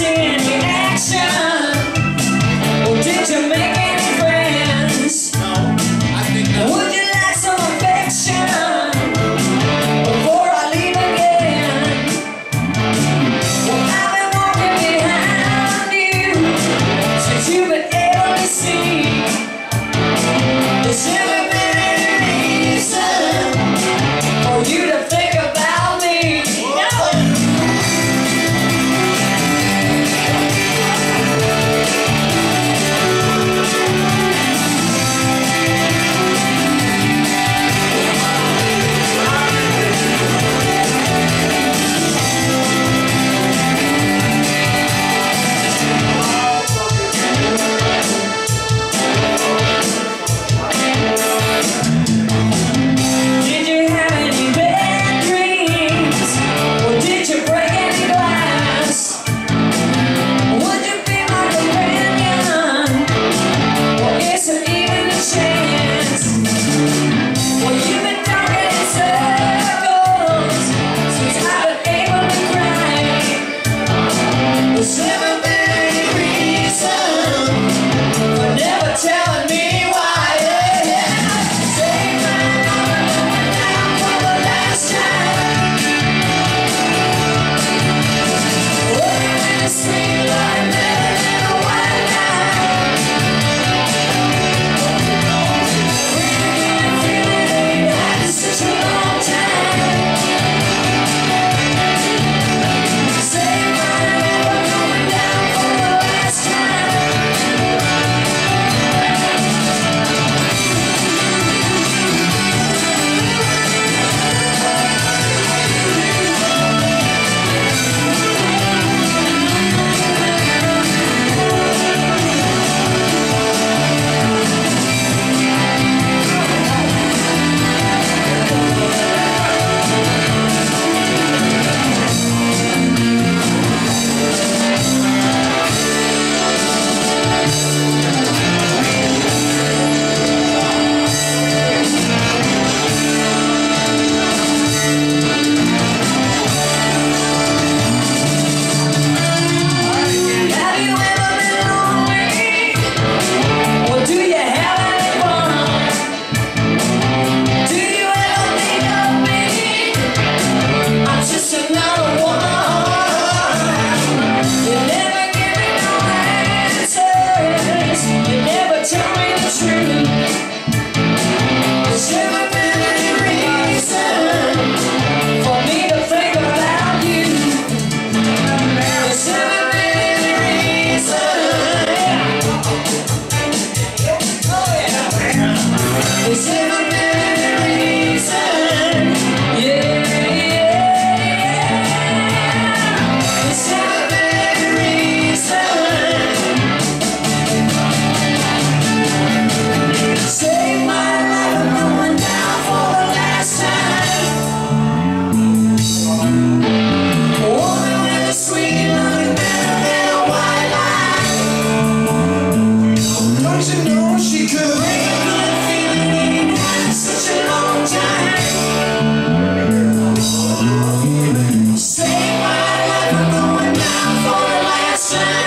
see any action? Or did you make any friends? No, I think not. Would you like some affection before I leave again? Well, I've been walking behind you since you've been able to see. There's never been any reason for you to think about me. Save my life, I'm going down for the last time.